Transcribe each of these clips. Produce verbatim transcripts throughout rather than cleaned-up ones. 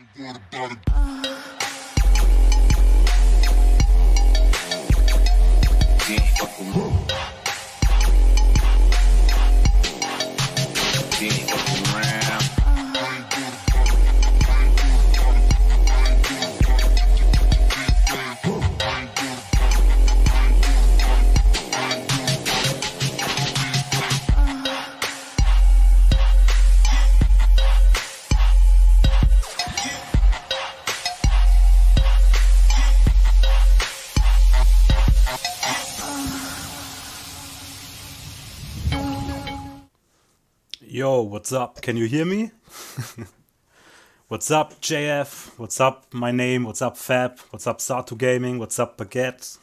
Yo, what's up? Can you hear me? What's up, J F? What's up, my name? What's up, Fab? What's up, Sato Gaming? What's up, Baguette?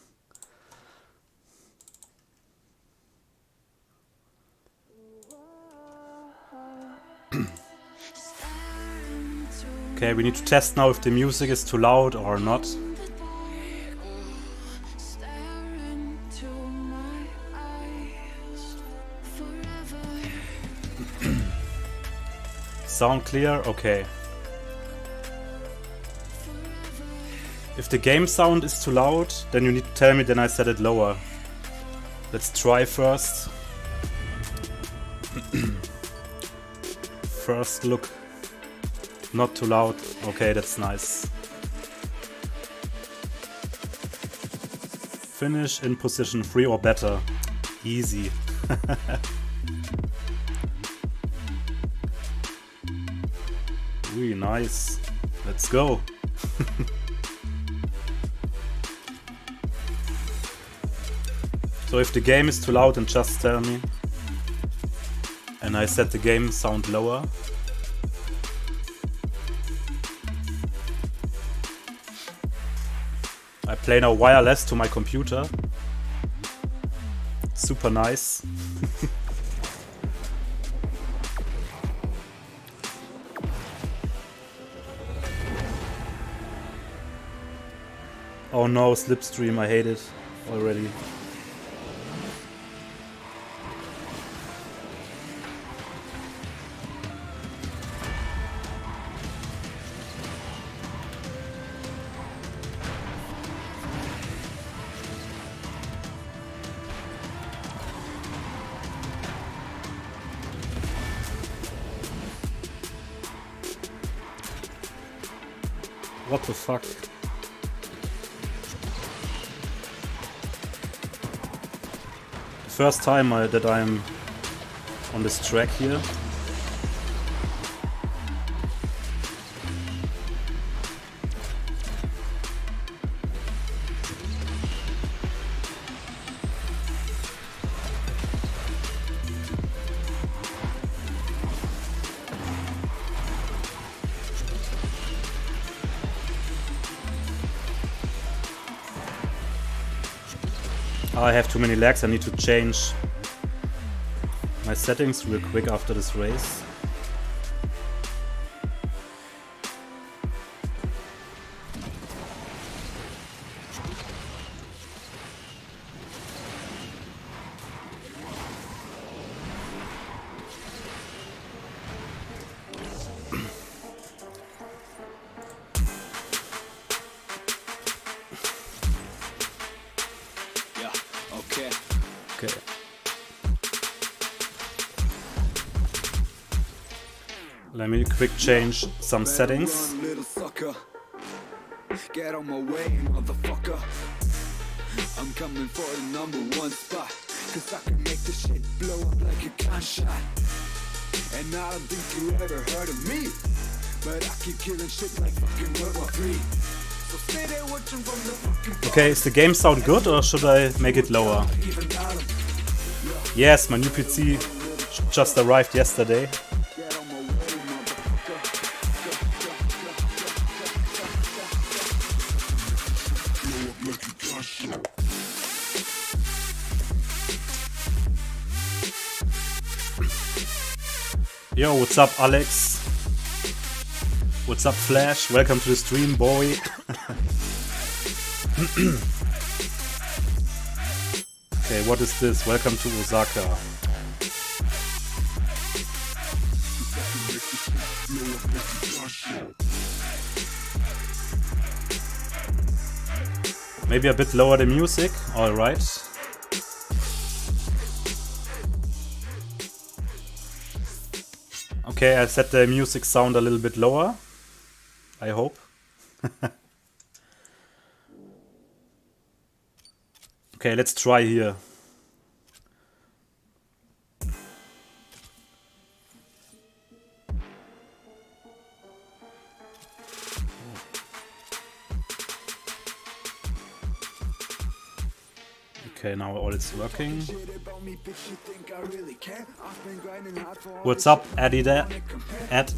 Okay, we need to test now if the music is too loud or not. Sound clear? Okay. If the game sound is too loud, then you need to tell me, then I set it lower. Let's try first. First look. Not too loud. Okay, that's nice. Finish in position three or better. Easy. Really nice. Let's go. So if the game is too loud, then just tell me. And I set the game sound lower. I play now wireless to my computer. Super nice. Oh no, Slipstream, I hate it already. What the fuck? First time I, that I'm on this track here. I have too many lags, I need to change my settings real quick after this race. Okay. Let me quick change some settings. Get on my way, motherfucker. I'm coming for the number one spot, cause I can make this shit blow up like a gunshot. And I don't think you ever heard of me, but I keep killing shit like fucking World War Three. Okay, is the game sound good or should I make it lower? Yes, my new P C just arrived yesterday. Yo, what's up, Alex? What's up, Flash? Welcome to the stream, boy. Okay, what is this? Welcome to Osaka. Maybe a bit lower the music. Alright. Okay, I set the music sound a little bit lower. I hope. Okay, let's try here. Okay, now all it's working. What's up, Addy? There, Ed.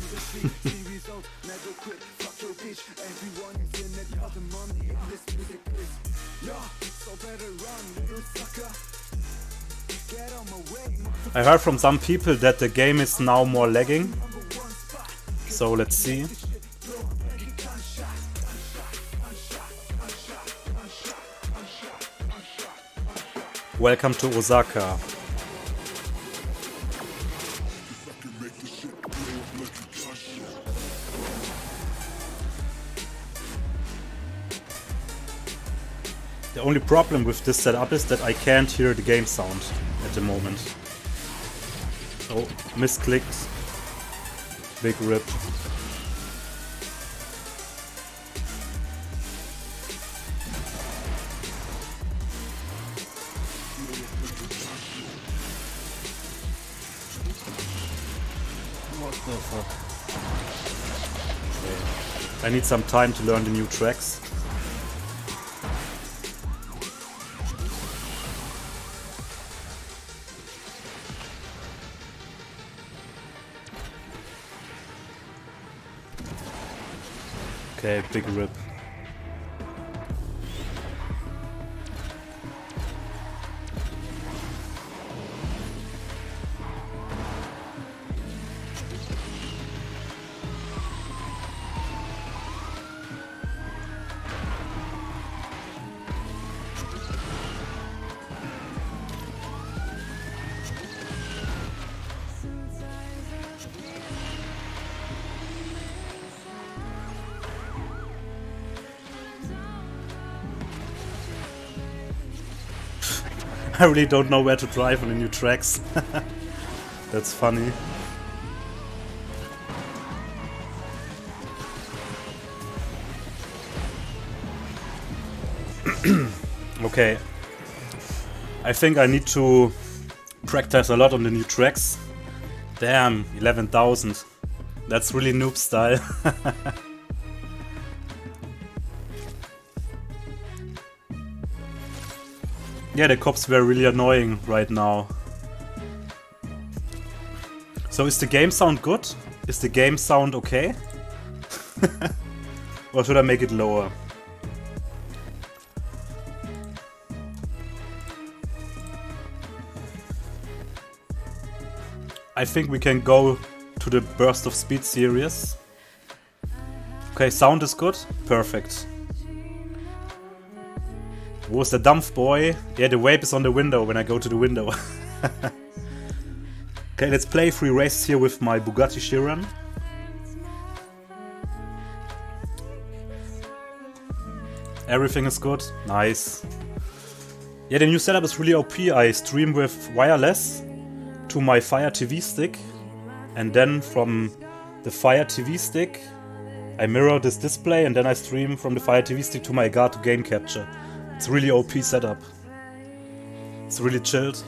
I heard from some people that the game is now more lagging. So let's see. Welcome to Osaka. The only problem with this setup is that I can't hear the game sound at the moment. Oh, misclicked. Big rip. I need some time to learn the new tracks. Okay, big rip. I really don't know where to drive on the new tracks. That's funny. Okay. I think I need to practice a lot on the new tracks. Damn, eleven thousand. That's really noob style. Yeah, the cops were really annoying right now. So is the game sound good? Is the game sound okay? Or should I make it lower? I think we can go to the Burst of Speed series. Okay, sound is good. Perfect. Wo ist der Dampfboy? Yeah, the vape is on the window when I go to the window. Okay, let's play three races here with my Bugatti Chiron. Everything is good. Nice. Yeah, the new setup is really O P. I stream with wireless to my Fire T V stick. And then from the Fire T V stick, I mirror this display and then I stream from the Fire T V stick to my Elgato Game Capture. It's really O P setup. It's really chilled.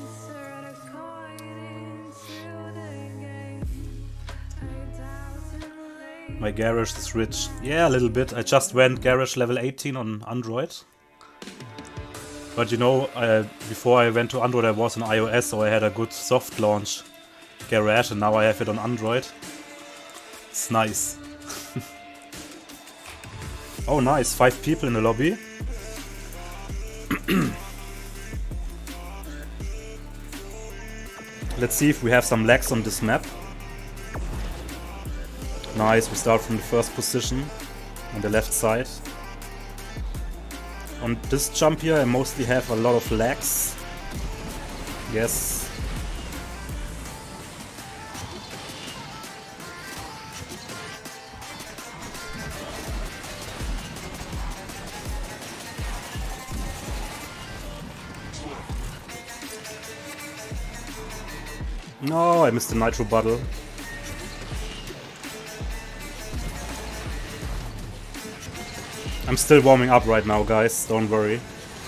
My garage is rich. Yeah, a little bit. I just went garage level eighteen on Android. But you know, uh, before I went to Android I was on iOS, so I had a good soft launch garage and now I have it on Android. It's nice. Oh nice, five people in the lobby. Let's see if we have some lags on this map. Nice, we start from the first position on the left side. On this jump here I mostly have a lot of lags. Yes. No, I missed the nitro bottle. I'm still warming up right now, guys, don't worry.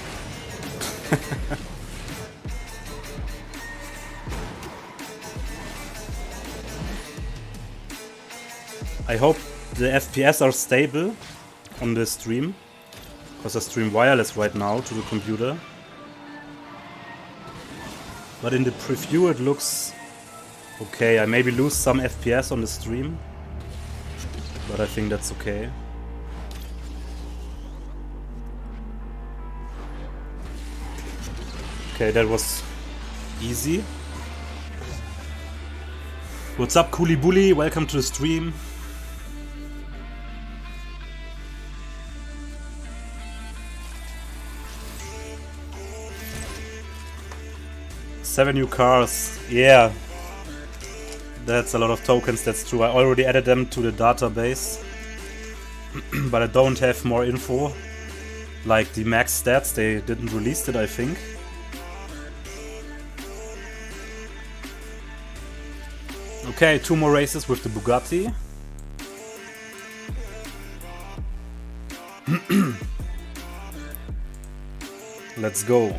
I hope the F P S are stable on the stream, because I stream wireless right now to the computer. But in the preview it looks okay. I maybe lose some F P S on the stream, but I think that's okay. Okay, that was easy. What's up, Coolie Bully? Welcome to the stream. Seven new cars. Yeah. That's a lot of tokens, that's true. I already added them to the database. But I don't have more info. Like the max stats, they didn't release it, I think. Okay, two more races with the Bugatti. Let's go.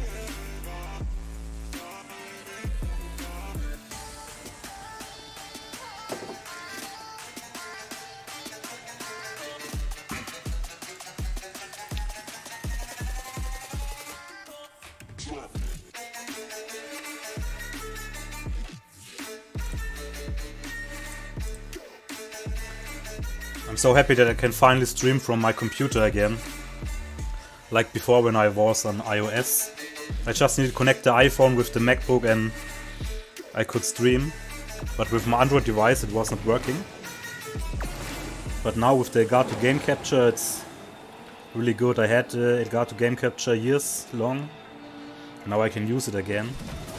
I'm so happy that I can finally stream from my computer again. Like before when I was on iOS. I just need to connect the iPhone with the MacBook and I could stream. But with my Android device it was not working. But now with the Elgato Game Capture it's really good. I had uh, Elgato Game Capture years long. Now I can use it again.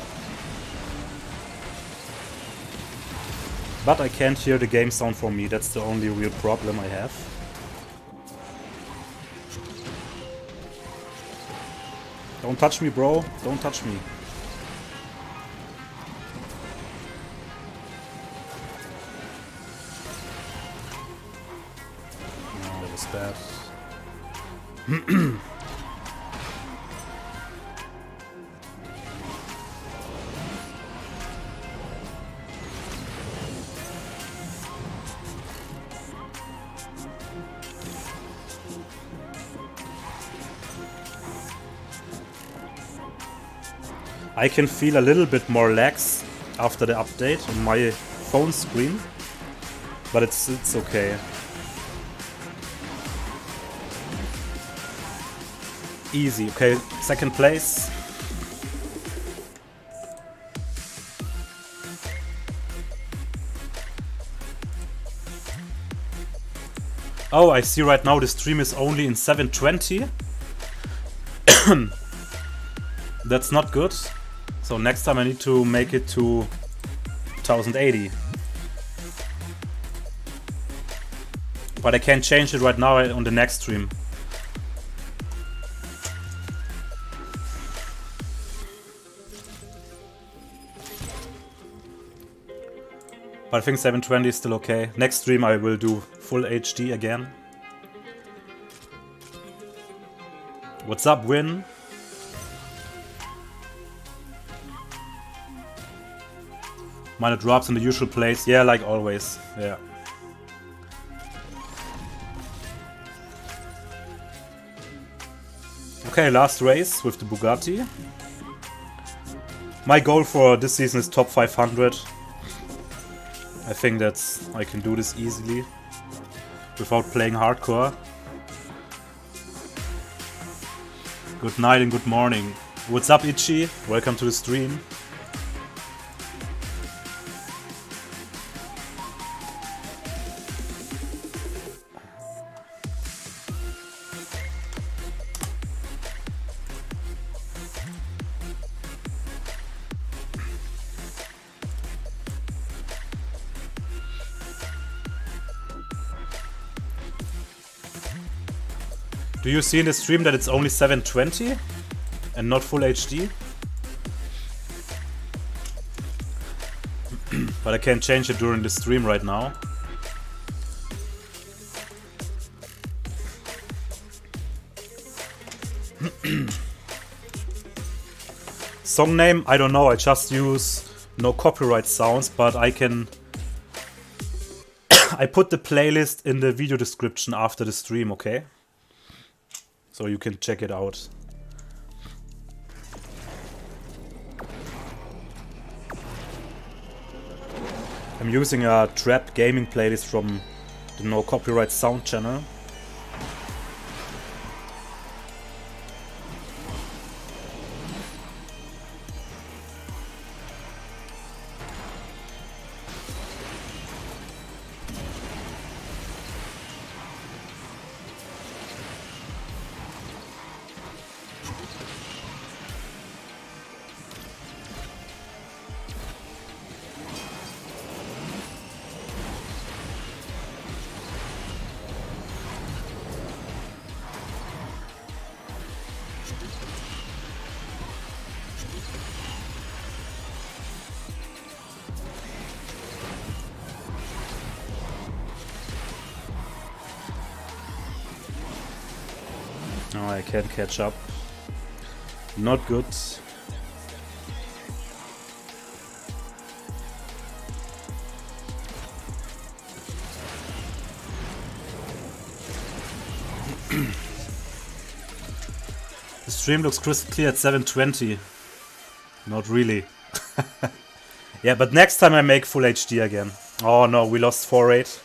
But I can't hear the game sound for me, that's the only real problem I have. Don't touch me, bro. Don't touch me. No, that was bad. I can feel a little bit more lags after the update on my phone screen, but it's it's okay. Easy, okay, second place. Oh, I see right now the stream is only in seven twenty. That's not good. So next time I need to make it to ten eighty. But I can't change it right now on the next stream. But I think seven twenty is still okay. Next stream I will do full H D again. What's up, Win? Minor drops in the usual place. Yeah, like always. Yeah. Okay, last race with the Bugatti. My goal for this season is top five hundred. I think that's... I can do this easily. Without playing hardcore. Good night and good morning. What's up, Itchy? Welcome to the stream. Do you see in the stream that it's only seven twenty and not full H D? But I can't change it during the stream right now. Song name? I don't know, I just use no copyright sounds, but I can... I put the playlist in the video description after the stream, okay? So you can check it out. I'm using a trap gaming playlist from the No Copyright Sound channel. Oh, I can't catch up. Not good. The stream looks crystal clear at seven twenty. Not really. Yeah, but next time I make full H D again. Oh no, we lost four eight.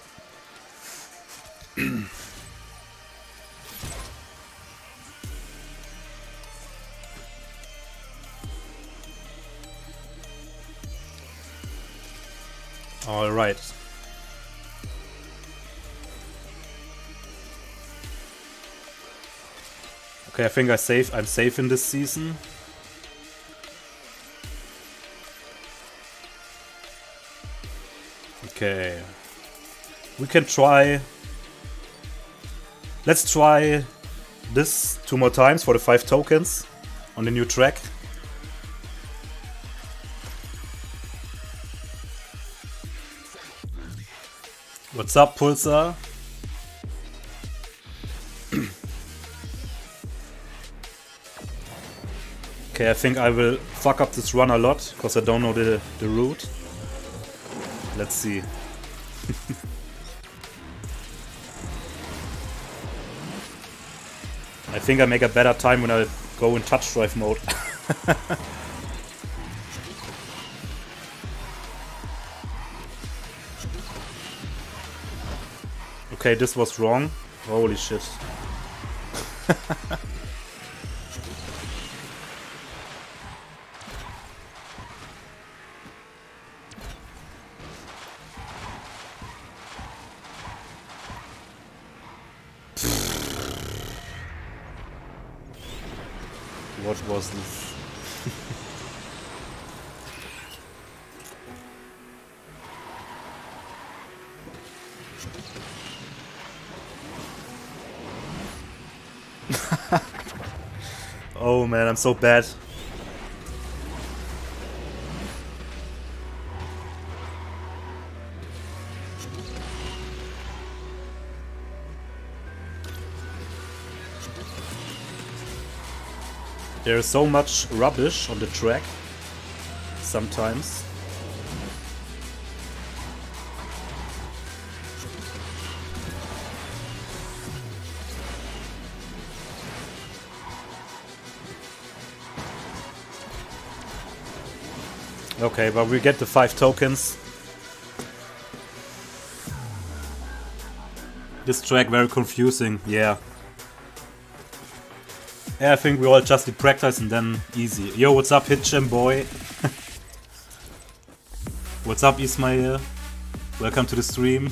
All right. Okay, I think I safe. I'm safe in this season. Okay. We can try. Let's try this two more times for the five tokens on the new track. What's up, Pulsar? Okay, I think I will fuck up this run a lot, because I don't know the, the route. Let's see. I think I make a better time when I go in touch drive mode. Okay, this was wrong. Holy shit. What was this? Oh man, I'm so bad. There's so much rubbish on the track sometimes. Okay, but we get the five tokens. This track very confusing, yeah. Yeah, I think we all just need practice and then easy. Yo, what's up, Hitchem boy? What's up, Ismail? Welcome to the stream.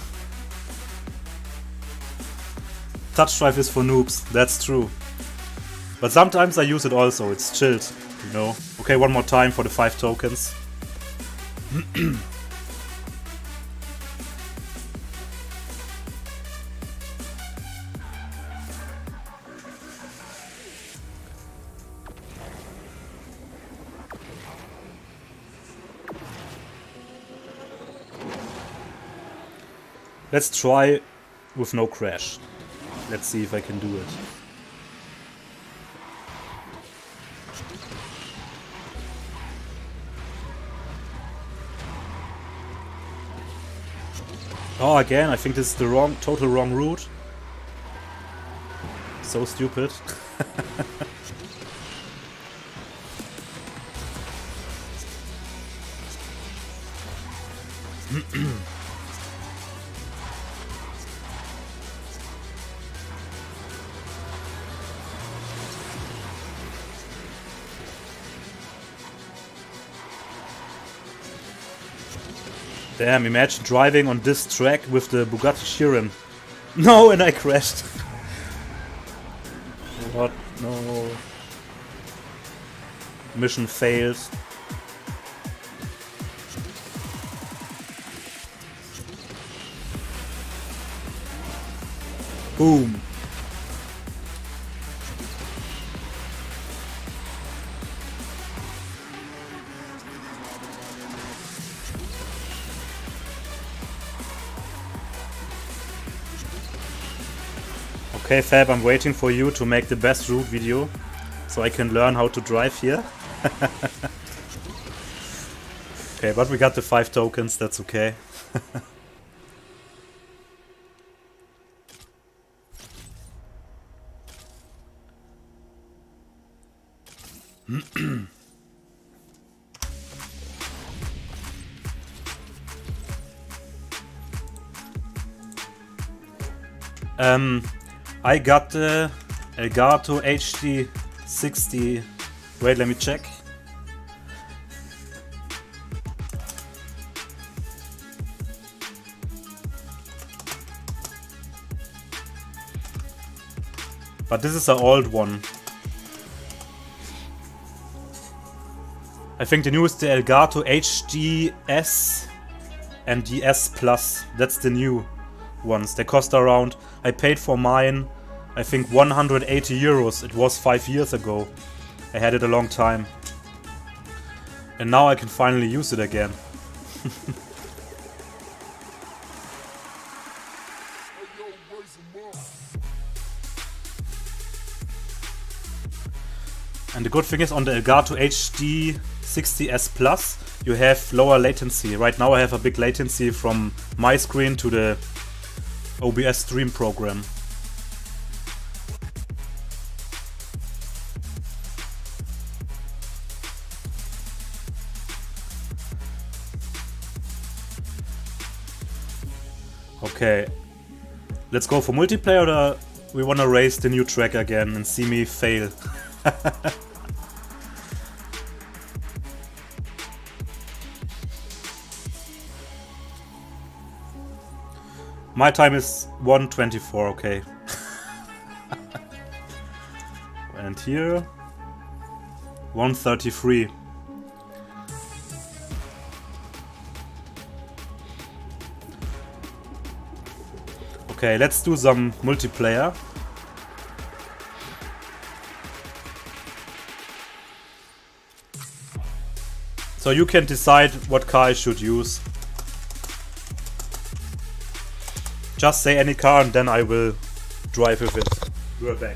Touch drive is for noobs, that's true. But sometimes I use it also, it's chilled, you know. Okay, one more time for the five tokens. Let's try with no crash. Let's see if I can do it. Oh, again, I think this is the wrong, total wrong route. So stupid. Damn, imagine driving on this track with the Bugatti Chiron. No, and I crashed. What? No. Mission failed. Boom. Okay, Fab, I'm waiting for you to make the best route video so I can learn how to drive here. Okay, but we got the five tokens, that's okay. um, I got the Elgato H D sixty. Wait, let me check. But this is an old one. I think the new is the Elgato H D S and the S Plus. That's the new ones. They cost around, I paid for mine, I think one hundred eighty euros. It was five years ago. I had it a long time. And now I can finally use it again. And the good thing is on the Elgato H D sixty S Plus you have lower latency. Right now I have a big latency from my screen to the O B S stream program. Okay, let's go for multiplayer, or we wanna race the new track again and see me fail? My time is one twenty-four, okay. And here one thirty-three. Okay, let's do some multiplayer. So you can decide what car I should use. Just say any car and then I will drive with it. We're back.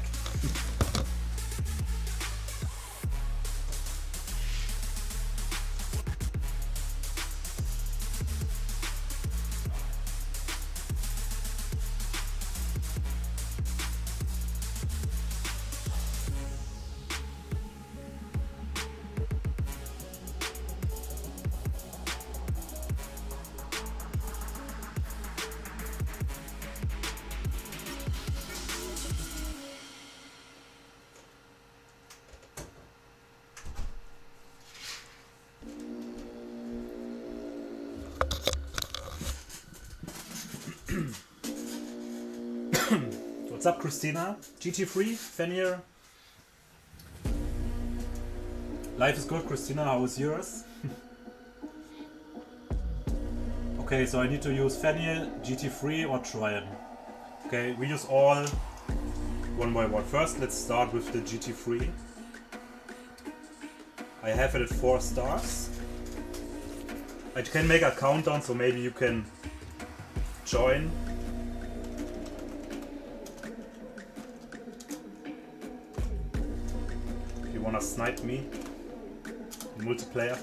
What's up, Christina? G T three, Fenrir. Life is good, Christina. How is yours? Okay, so I need to use Fenrir, G T three or Tryon. Okay, we use all one by one. First, let's start with the G T three. I have it at four stars. I can make a countdown, so maybe you can join. If you wanna snipe me in multiplayer.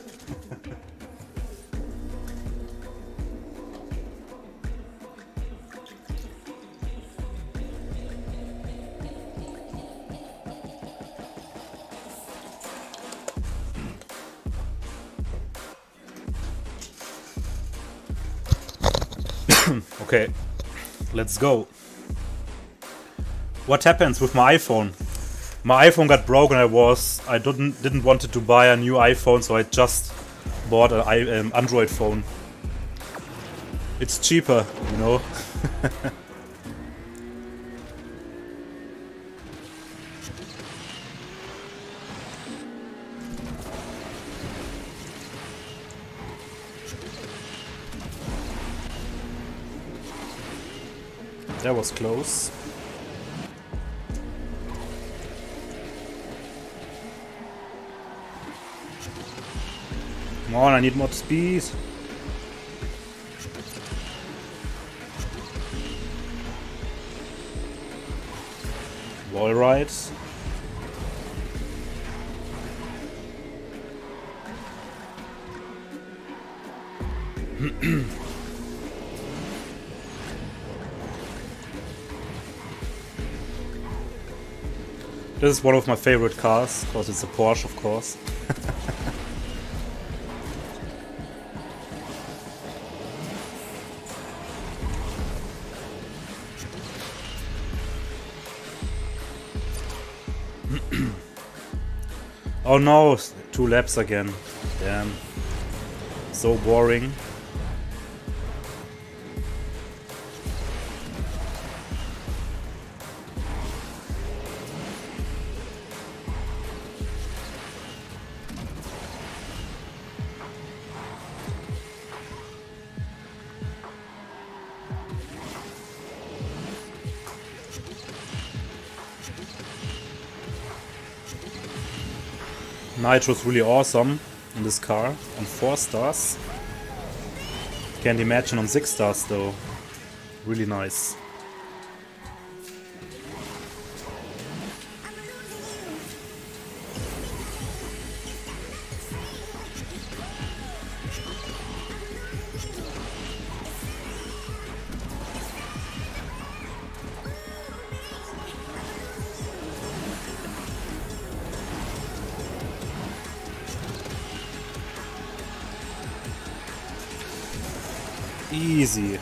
Okay, let's go. What happens with my iPhone? My iPhone got broken. I was I didn't didn't wanted to buy a new iPhone, so I just bought an um, Android phone. It's cheaper, you know. That was close. Come on, I need more speed. Wall ride. This is one of my favorite cars, because it's a Porsche, of course. Oh no, two laps again. Damn. So boring. Nitro's really awesome in this car on four stars. Can't imagine on six stars though. Really nice. Easy.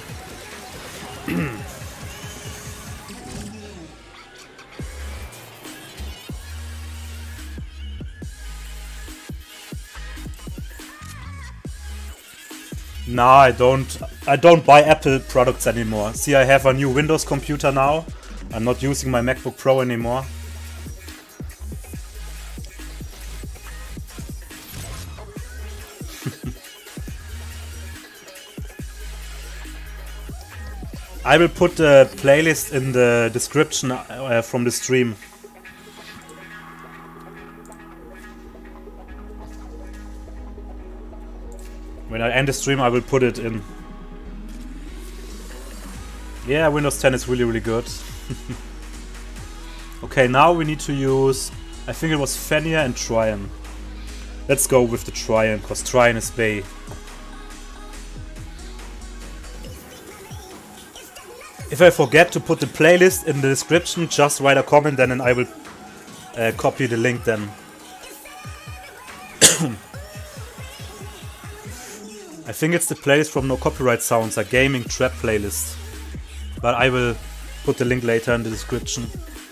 Nah, I don't I don't buy Apple products anymore. See, I have a new Windows computer now. I'm not using my MacBook Pro anymore. I will put the playlist in the description uh, from the stream. When I end the stream, I will put it in. Yeah, Windows ten is really, really good. Okay, now we need to use, I think it was Fenrir and Tryon. Let's go with the Tryon, because Tryon is Bay. If I forget to put the playlist in the description, just write a comment then and I will uh, copy the link then. I think it's the playlist from No Copyright Sounds, a gaming trap playlist. But I will put the link later in the description.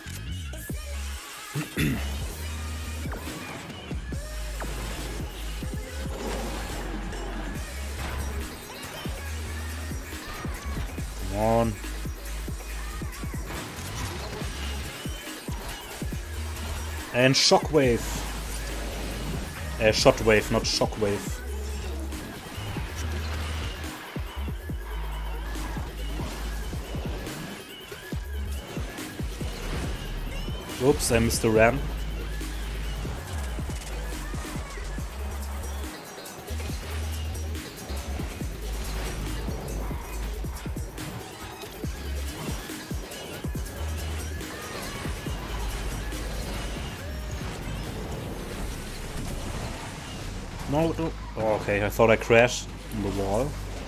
Come on. And Shockwave. Uh, Shotwave, not Shockwave. Oops, I missed the ram. No, no. Oh, okay, I thought I crashed on the wall.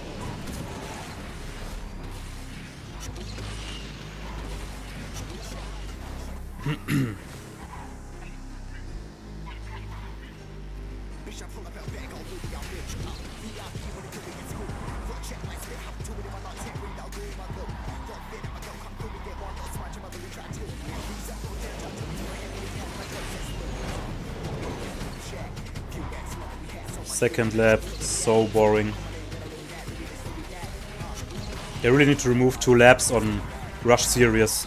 Second lap, so boring. They really need to remove two laps on Rush Series.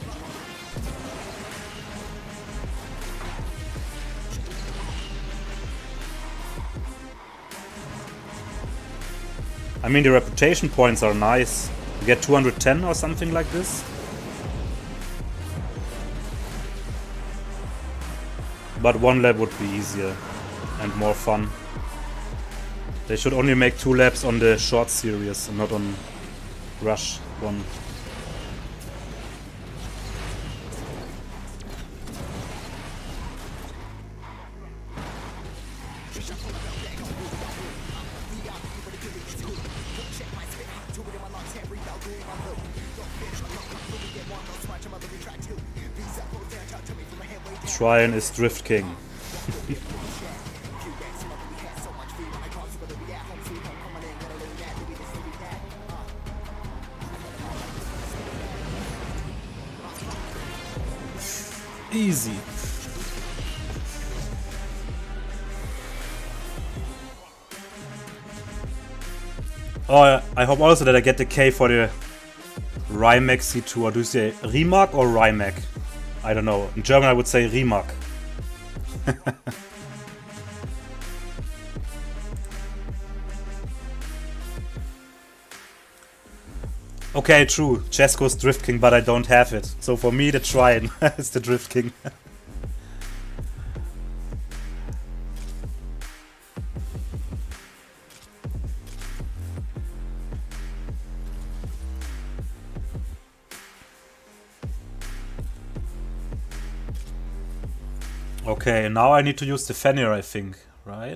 I mean, the reputation points are nice. You get two hundred ten or something like this. But one lap would be easier and more fun. They should only make two laps on the short series and not on Rush one. Tryon is Drift King. Easy. Oh, I hope also that I get the K for the Rimac C two. Or do you say Rimac or Rimac? I don't know. In German I would say Rimac. Okay, true. Chesko's Drift King, but I don't have it. So for me, the Tryon is the Drift King. Okay, now I need to use the Fenrir, I think, right?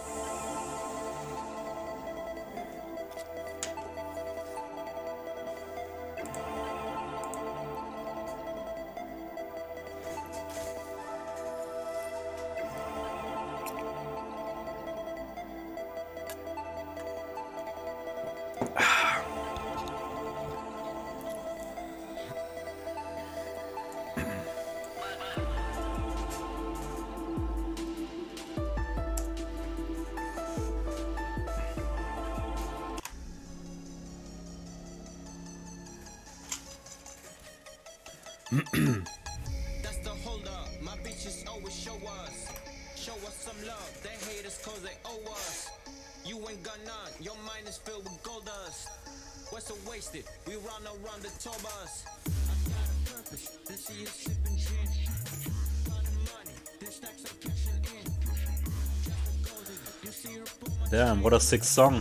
That's the hold up. My bitches always show us. Show us some love. They hate us cause they owe us. You ain't got none. Your mind is filled with gold dust. We're so wasted. We run around the tour bus. I got a purpose. They see us sipping gin. Got money. They stacks are cashing in. You see her boom. Damn, what a sick song.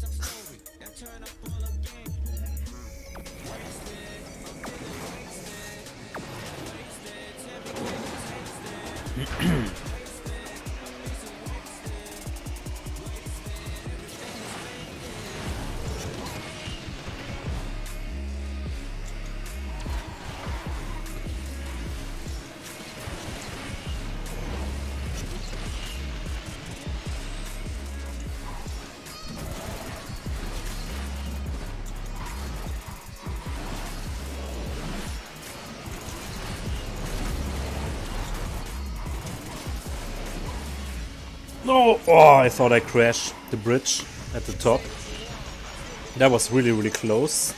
No! Oh, I thought I crashed the bridge at the top. That was really, really close.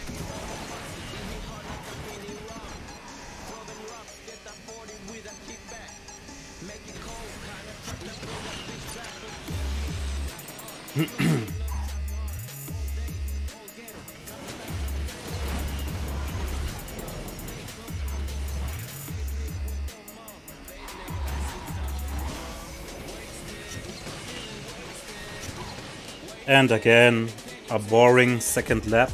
And again, a boring second lap.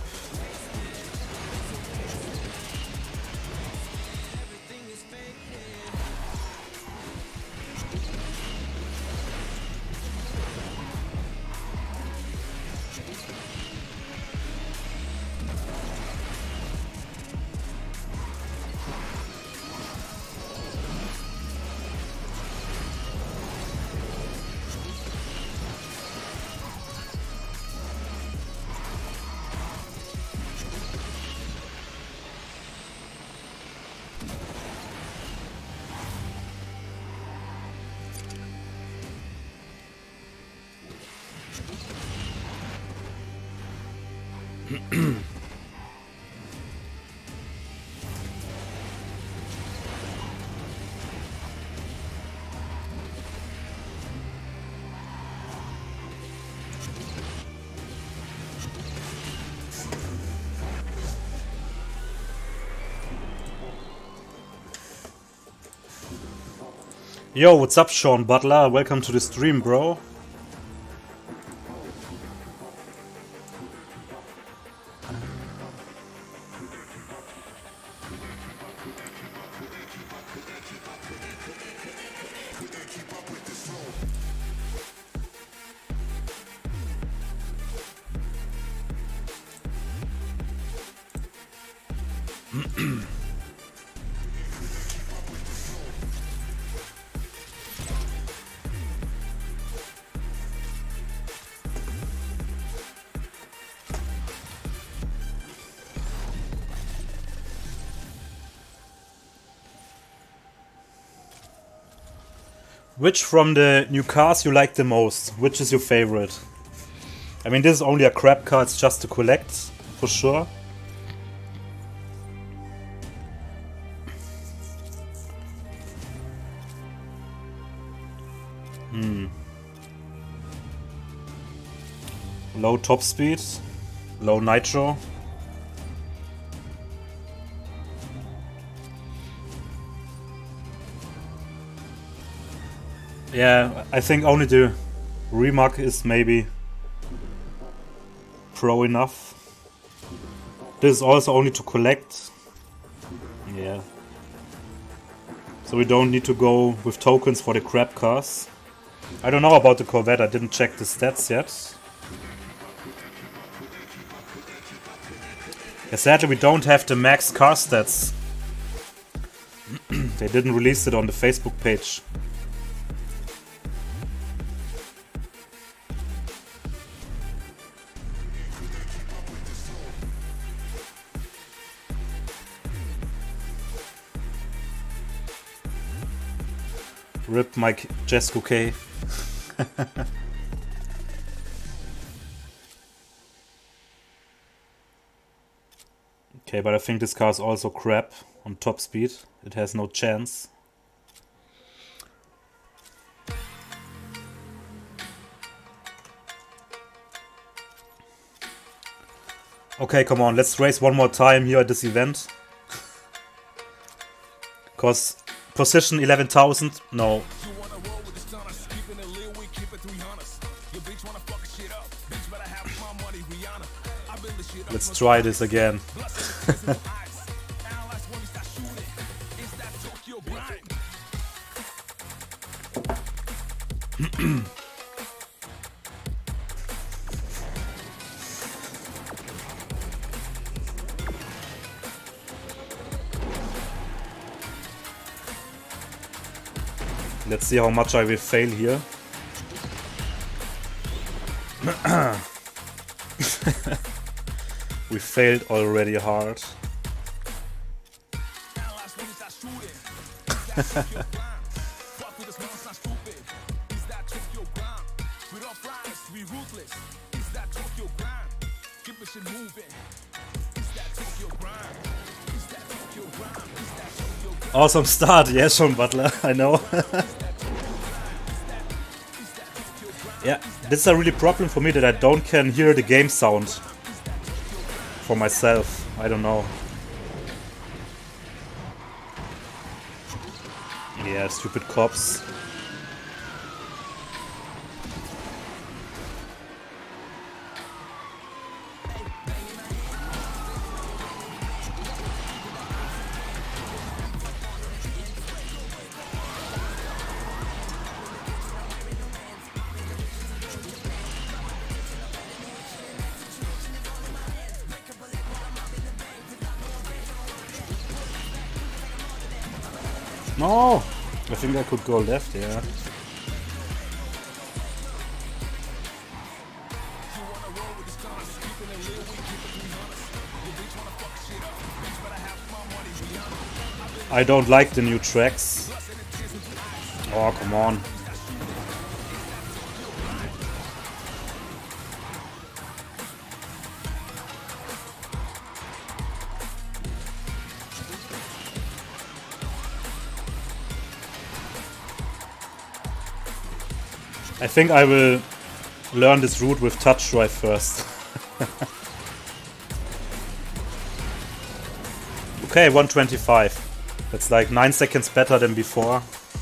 Yo, what's up, Sean Butler? Welcome to the stream, bro. Which from the new cars you like the most? Which is your favorite? I mean, this is only a crap car, it's just to collect, for sure. Hmm. Low top speed, low nitro. Yeah, I think only the Rimac is maybe pro enough. This is also only to collect. Yeah. So we don't need to go with tokens for the crap cars. I don't know about the Corvette, I didn't check the stats yet. Yeah, sadly we don't have the max car stats. They didn't release it on the Facebook page. Rip Mike Jesco K. Okay, but I think this car is also crap on top speed. It has no chance. Okay, come on, let's race one more time here at this event. Cause position eleven thousand, no. Let's try this again. Let's see how much I will fail here. We failed already hard. Awesome start, yeah, Sean Butler, I know. Yeah, this is a really problem for me that I don't can hear the game sound for myself. I don't know. Yeah, stupid cops. No! I think I could go left, yeah. I don't like the new tracks. Oh, come on. I think I will learn this route with touch drive first. Okay, one twenty-five. That's like nine seconds better than before.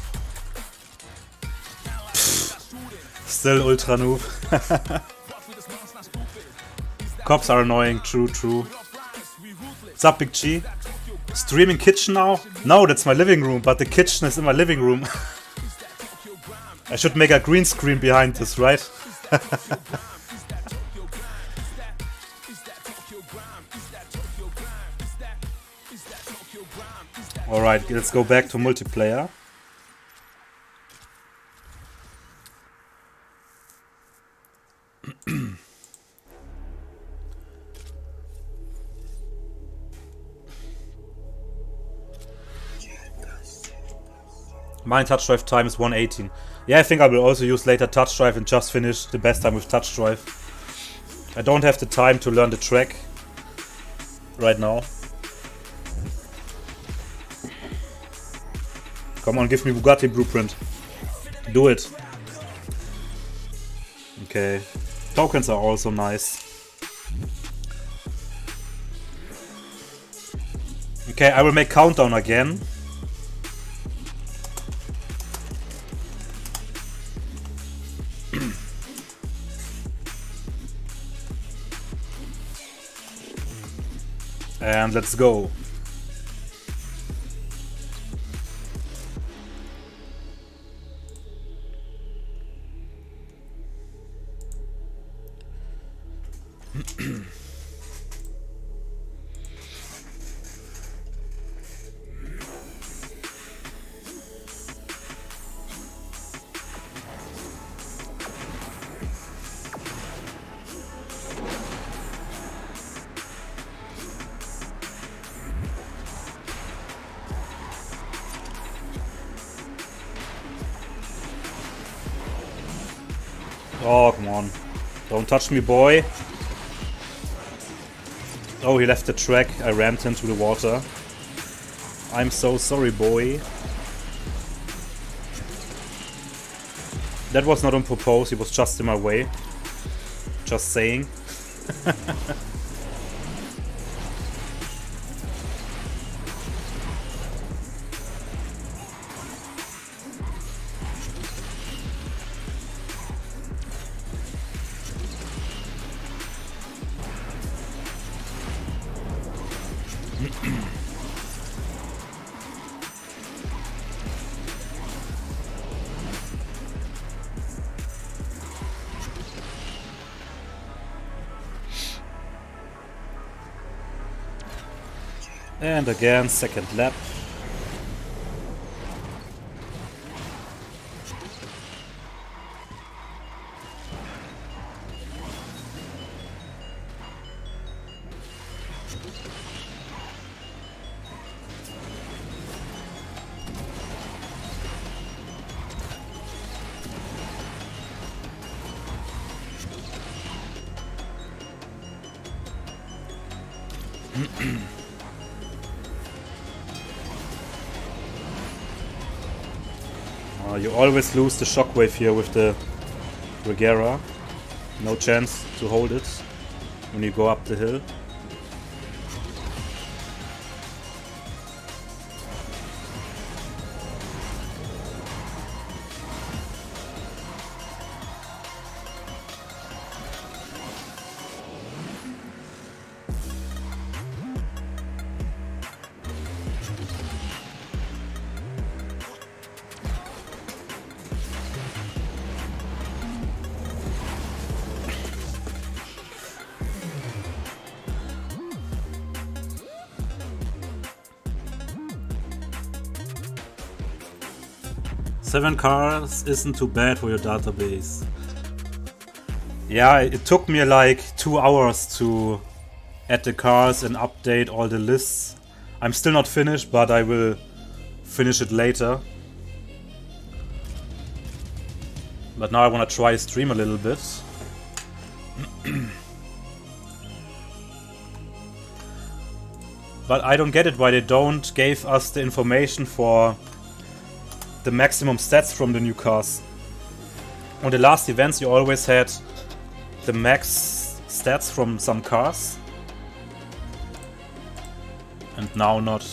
Pfft. Still ultra noob. Cops are annoying, true, true. What's up, Big G? Streaming kitchen now? No, that's my living room, but the kitchen is in my living room. I should make a green screen behind this, right? Alright, let's go back to multiplayer. My touch drive time is one eighteen. Yeah, I think I will also use later touch drive and just finish the best time with touch drive. I don't have the time to learn the track right now. Come on, give me Bugatti Blueprint. Do it. Okay. Tokens are also nice. Okay, I will make countdown again. And let's go. Oh, come on. Don't touch me, boy. Oh, he left the track. I rammed into the water. I'm so sorry, boy. That was not on purpose. He was just in my way. Just saying. And again, second lap. Uh, you always lose the shockwave here with the Regera. No chance to hold it when you go up the hill. Seven cars isn't too bad for your database. Yeah, it took me like two hours to add the cars and update all the lists. I'm still not finished, but I will finish it later. But now I want to try stream a little bit. But I don't get it why they don't give us the information for the maximum stats from the new cars. on the last events you always had the max stats from some cars. And now not.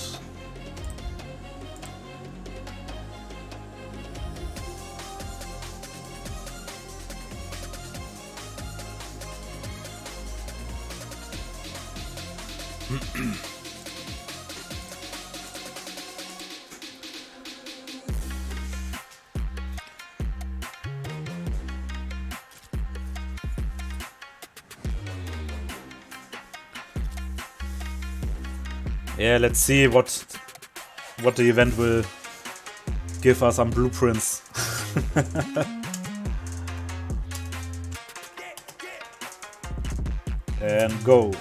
Yeah, let's see what what the event will give us on blueprints. And go.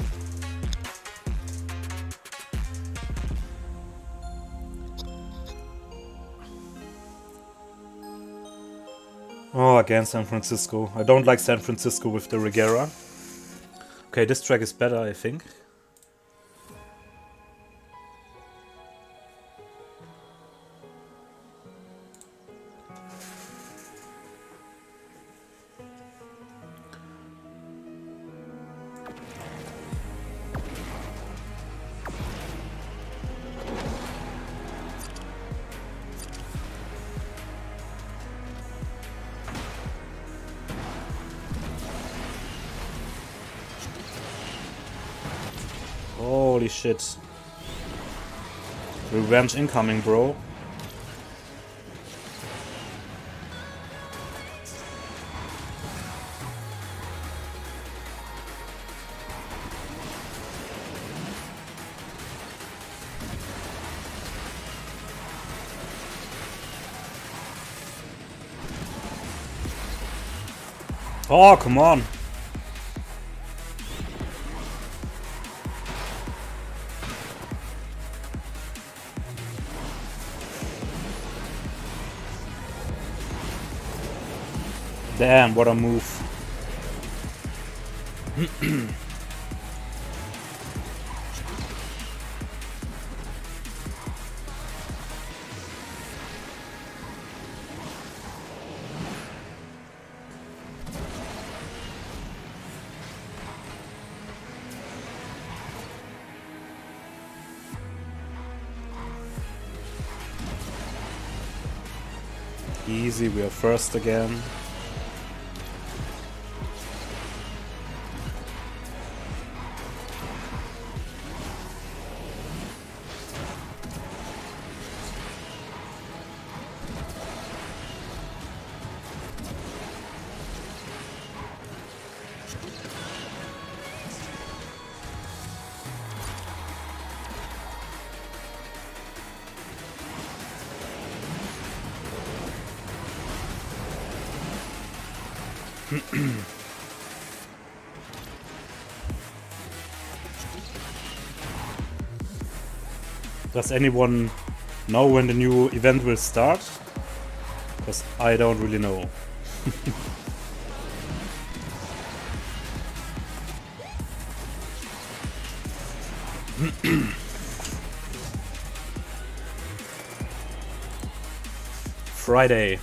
Oh, again San Francisco. I don't like San Francisco with the Regera. Okay, this track is better, I think. Holy shit. Revenge incoming, bro. Oh, come on. Damn, what a move. Easy, we are first again. Does anyone know when the new event will start? Because I don't really know. Friday.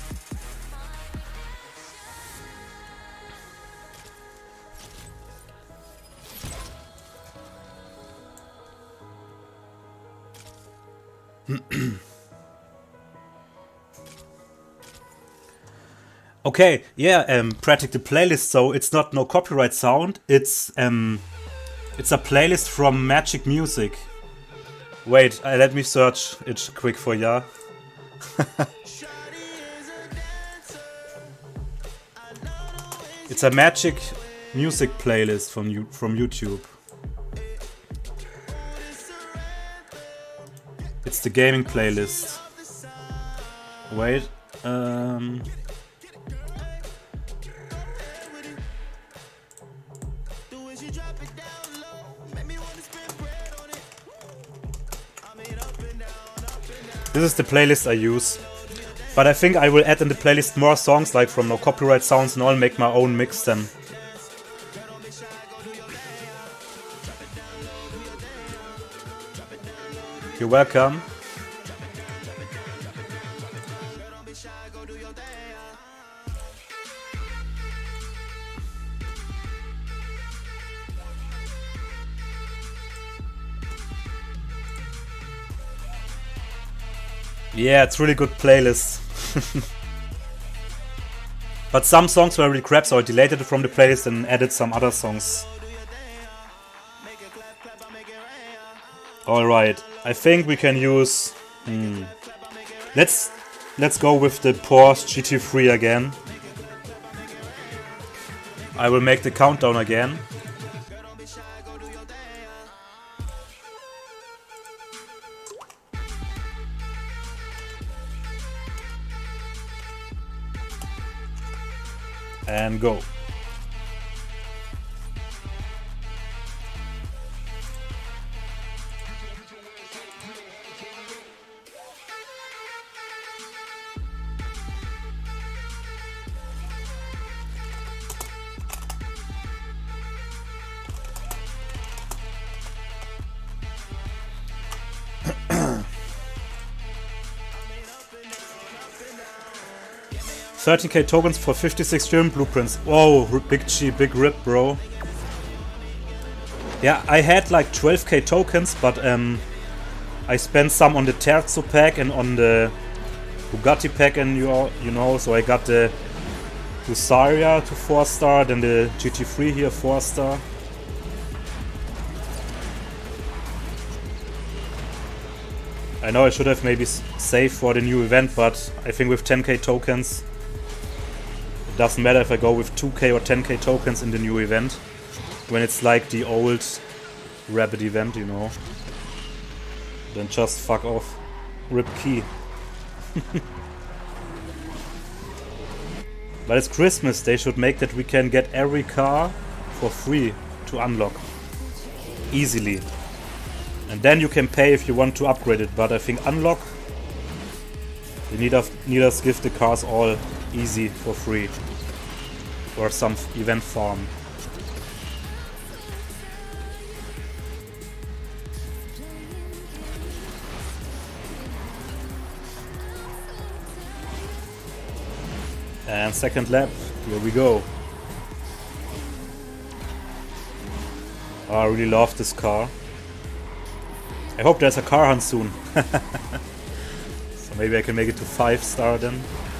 Okay, yeah, um, Pratic the playlist, so it's not no copyright sound, it's um, it's a playlist from Magic Music. Wait, uh, let me search it quick for ya. It's a Magic Music playlist from you from YouTube. It's the gaming playlist. Wait, um... this is the playlist I use. But I think I will add in the playlist more songs like from no copyright sounds and all, make my own mix then. You're welcome. Yeah, it's really good playlist. But some songs were really crap, so I deleted it from the playlist and added some other songs. Alright, I think we can use... Hmm, let's let's go with the Porsche G T three again. I will make the countdown again. And go. thirteen K tokens for fifty-six German blueprints. Whoa, big G, big rip, bro. Yeah, I had like twelve K tokens, but um, I spent some on the Terzo pack and on the Bugatti pack, and you all, you know, so I got the Husaria to four star, then the G T three here four star. I know I should have maybe saved for the new event, but I think with ten K tokens, it doesn't matter if I go with two K or ten K tokens in the new event, when it's like the old Rabbit event, you know. Then just fuck off. Rip key. But it's Christmas, they should make that we can get every car for free to unlock. Easily. And then you can pay if you want to upgrade it, but I think unlock, they need, us, need us give the cars all easy for free. Or some event farm. And second lap, here we go. Oh, I really love this car. I hope there's a car hunt soon. So maybe I can make it to five star then.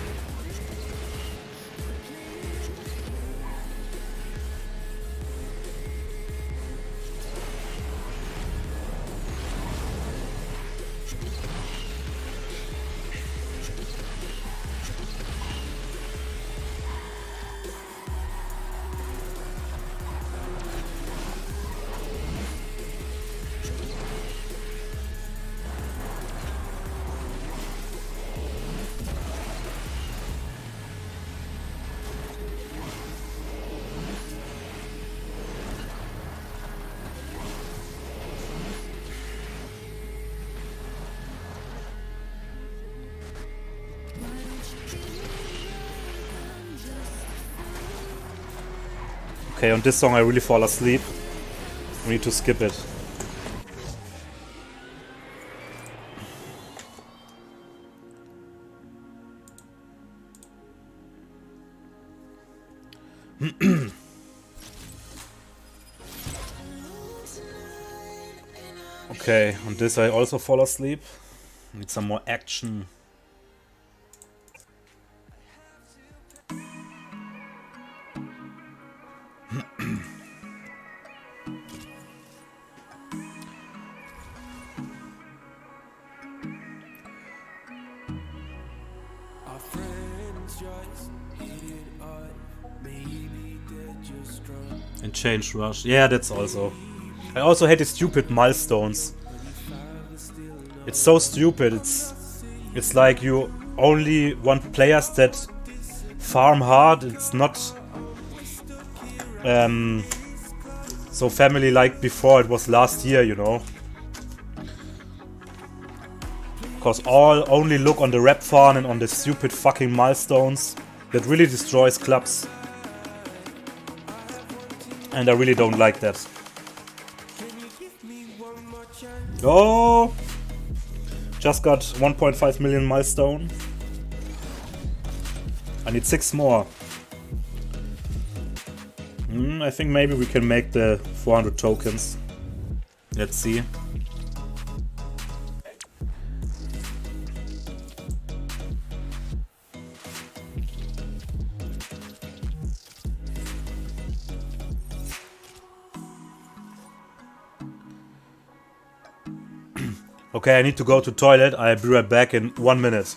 Okay, on this song I really fall asleep. We need to skip it. Okay, on this I also fall asleep. Need some more action. And change rush. Yeah, that's also. I also hate the stupid milestones. It's so stupid. It's it's like you only want players that farm hard. It's not um, so family like before it was last year, you know. Because all only look on the rep farm and on the stupid fucking milestones. That really destroys clubs. And I really don't like that. Oh! Just got one point five million milestone. I need six more. Hmm, I think maybe we can make the four hundred tokens. Let's see. Okay, I need to go to toilet. I'll be right back in one minute.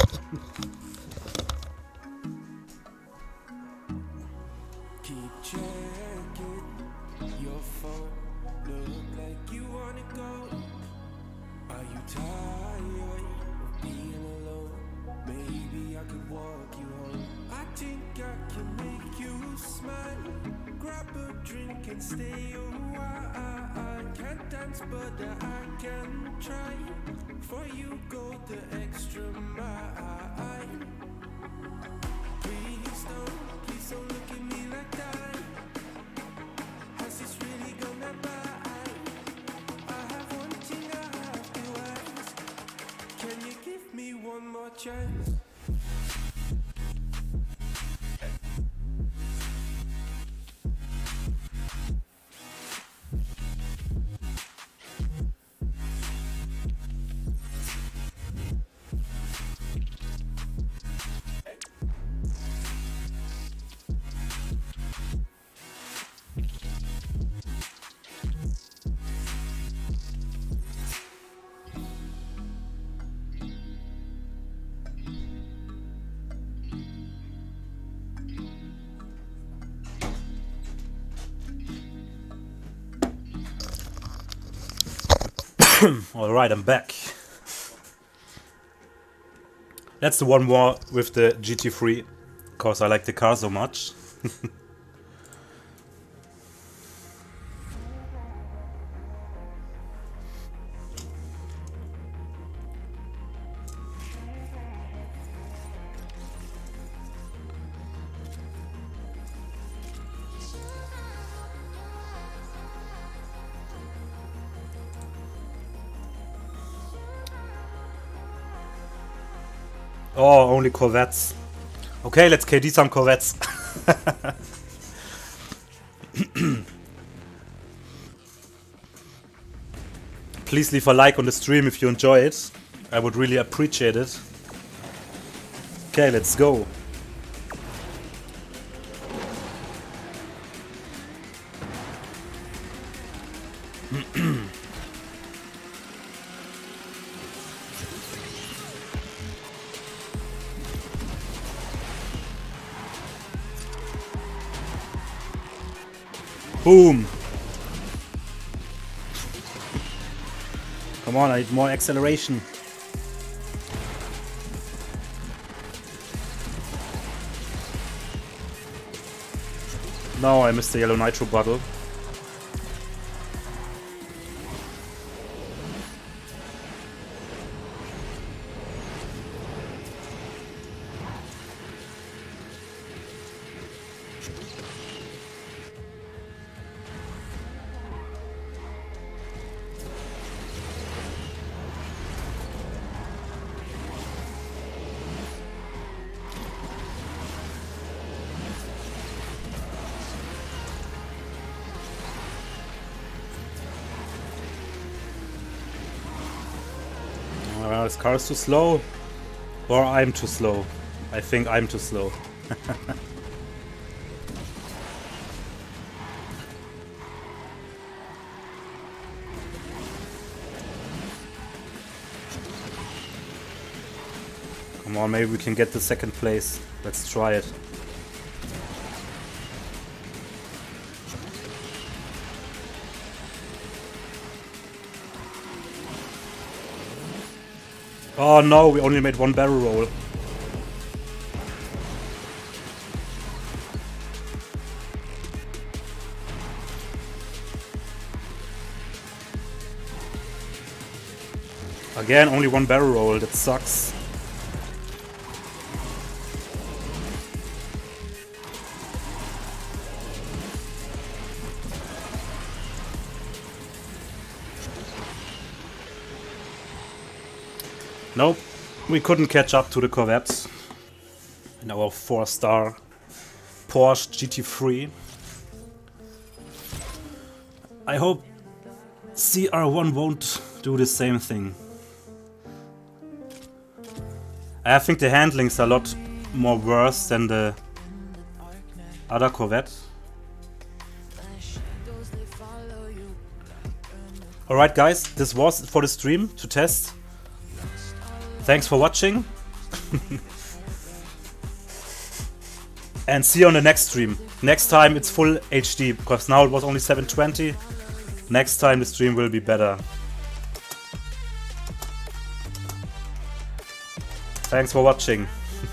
Alright, I'm back. Let's do one more with the G T three, because I like the car so much. Oh, only Corvettes. Okay, let's K D some Corvettes. Please leave a like on the stream if you enjoy it. I would really appreciate it. Okay, let's go. Boom! Come on, I need more acceleration. No, I missed the yellow nitro bottle. Uh, this car is too slow, or I'm too slow. I think I'm too slow. Come on, maybe we can get the second place. Let's try it. Oh no, we only made one barrel roll. Again, only one barrel roll, that sucks. Nope, we couldn't catch up to the Corvettes in our four star Porsche G T three. I hope C R one won't do the same thing. I think the handling's a lot more worse than the other Corvette. Alright guys, this was it for the stream to test. Thanks for watching. And see you on the next stream. Next time it's full H D, because now it was only seven twenty. Next time the stream will be better. Thanks for watching.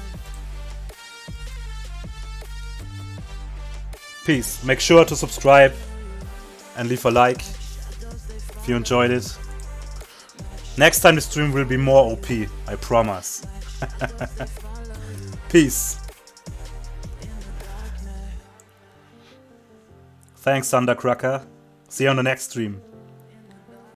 Peace. Make sure to subscribe and leave a like if you enjoyed it. Next time the stream will be more O P, I promise. Peace. Thanks, Thundercracker. See you on the next stream.